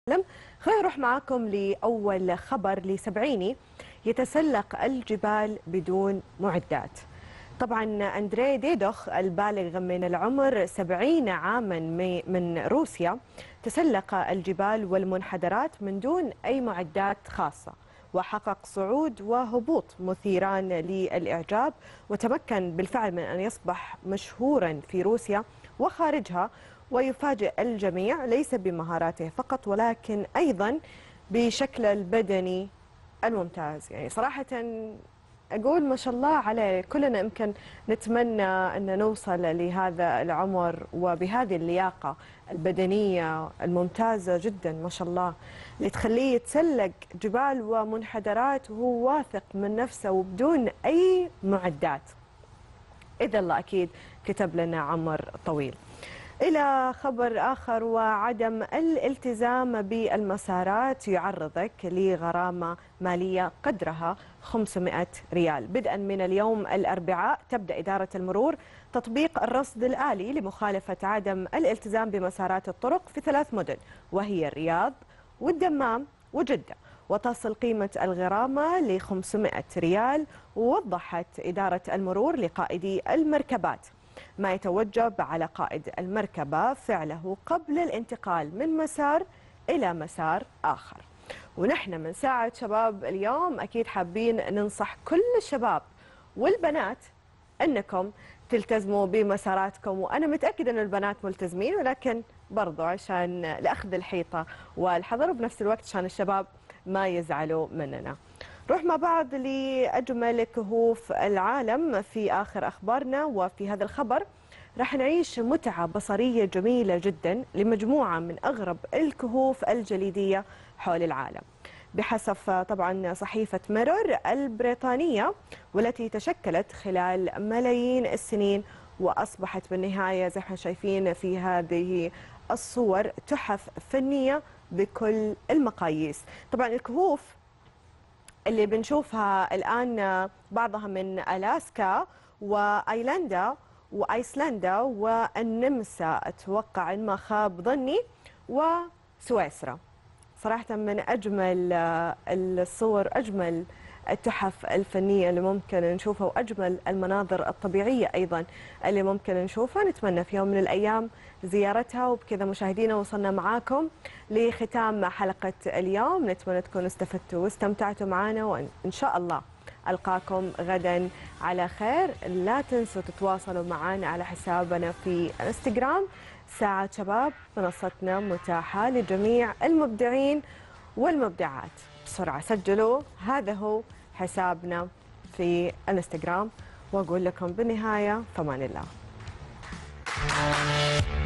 خلينا نروح معاكم لأول خبر لسبعيني يتسلق الجبال بدون معدات. طبعا أندري ديدوخ البالغ من العمر 70 عاما من روسيا تسلق الجبال والمنحدرات من دون أي معدات خاصة، وحقق صعود وهبوط مثيران للإعجاب، وتمكن بالفعل من أن يصبح مشهورا في روسيا وخارجها، ويفاجئ الجميع ليس بمهاراته فقط ولكن أيضا بشكله البدني الممتاز. يعني صراحة أقول ما شاء الله عليه، كلنا يمكن نتمنى أن نوصل لهذا العمر وبهذه اللياقة البدنية الممتازة جدا ما شاء الله، اللي تخليه يتسلق جبال ومنحدرات وهو واثق من نفسه وبدون أي معدات. إذا الله أكيد كتب لنا عمر طويل. إلى خبر آخر، وعدم الالتزام بالمسارات يعرضك لغرامة مالية قدرها 500 ريال. بدءا من اليوم الأربعاء تبدأ إدارة المرور تطبيق الرصد الآلي لمخالفة عدم الالتزام بمسارات الطرق في 3 مدن، وهي الرياض والدمام وجدة، وتصل قيمة الغرامة ل 500 ريال. ووضحت إدارة المرور لقائدي المركبات ما يتوجب على قائد المركبة فعله قبل الانتقال من مسار إلى مسار آخر. ونحن من ساعة شباب اليوم أكيد حابين ننصح كل الشباب والبنات أنكم تلتزموا بمساراتكم، وأنا متأكدة أن البنات ملتزمين، ولكن برضو عشان لأخذ الحيطة والحذر، بنفس الوقت عشان الشباب ما يزعلوا مننا. نروح مع بعض لأجمل كهوف العالم في آخر أخبارنا. وفي هذا الخبر راح نعيش متعة بصرية جميلة جدا لمجموعة من أغرب الكهوف الجليدية حول العالم، بحسب طبعا صحيفة ميرور البريطانية، والتي تشكلت خلال ملايين السنين، وأصبحت بالنهاية زي ما شايفين في هذه الصور تحف فنية بكل المقاييس. طبعا الكهوف اللي بنشوفها الآن بعضها من ألاسكا وأيلندا وأيسلندا والنمسا، أتوقع إن ما خاب ظني، وسويسرا. صراحة من أجمل الصور، أجمل التحف الفنية اللي ممكن نشوفها، وأجمل المناظر الطبيعية أيضا اللي ممكن نشوفها. نتمنى في يوم من الأيام زيارتها. وبكذا مشاهدينا وصلنا معاكم لختام حلقة اليوم، نتمنى تكونوا استفدتوا واستمتعتوا معنا، وإن شاء الله ألقاكم غدا على خير. لا تنسوا تتواصلوا معنا على حسابنا في انستغرام ساعة شباب، منصتنا متاحة لجميع المبدعين والمبدعات. بسرعة سجلوا، هذا هو حسابنا في انستغرام، وأقول لكم بالنهاية فمان الله.